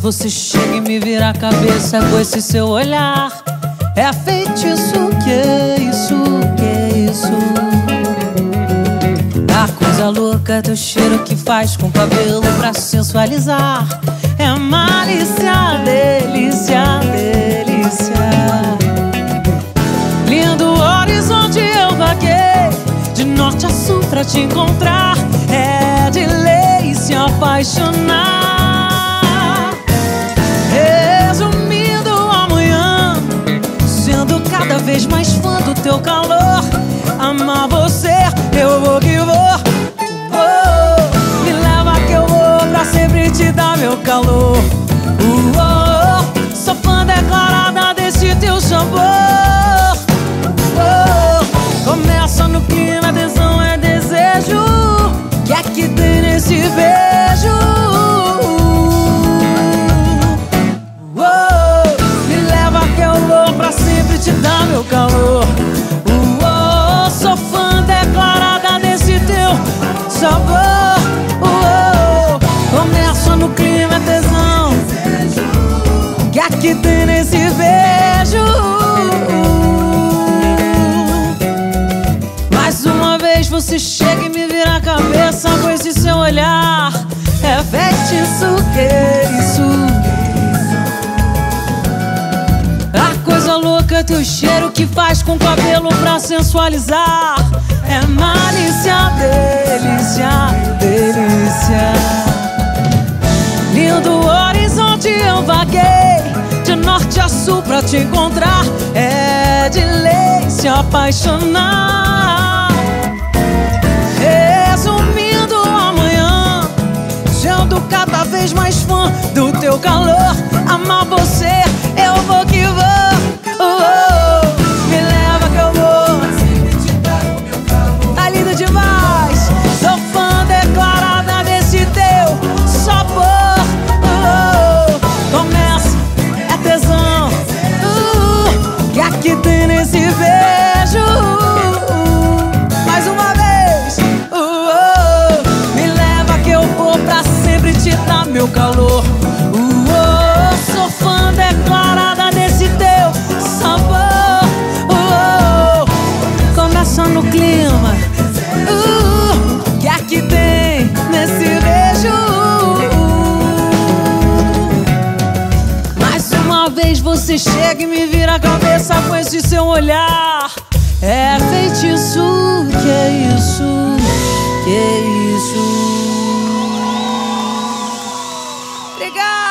você chega e me vira a cabeça com esse seu olhar. É feitiço, que é isso, que é isso? A coisa louca é teu cheiro que faz com o cabelo pra sensualizar. É malícia, delícia, delícia. Lindo horizonte eu vaguei de norte a sul pra te encontrar. É de lei se apaixonar. Resumindo amanhã, sendo cada vez mais fã do teu calor. Amar você, eu vou que vou. Oh, me leva que eu vou pra sempre te dar meu calor. Sou fã declarada desse teu sabor. Começa no clima, tesão é desejo. Que é que tem nesse beijo? Me leva que eu vou pra sempre te dar meu calor. Sou fã declarada desse teu sabor. Começa no clima, tesão. Que é que tem nesse beijo? Mais uma vez você chega e me vira a cabeça com esse seu olhar. É feitiço, que é isso? A coisa louca é teu cheiro que faz com o cabelo pra sensualizar. É malícia, delícia, delícia. Lindo horizonte eu vaguei de norte a sul pra te encontrar. É de lei se apaixonar. Resumindo amanhã, sendo cada vez mais fã do teu calor. Amar você, eu vou que vou. Me leva que eu vou. Tá lindo demais. Sou fã declarada desse teu sabor. Começa, é tesão. Que aqui tem nesse beijo. Mais uma vez. Me leva que eu vou pra sempre te dar meu calor. Sou fã declarada desse teu sabor. Começa no clima. Que aqui tem nesse beijo. Mais uma vez você chega e me vira a cabeça com esse seu olhar. É feitiço, que é isso? Que é isso? Obrigado!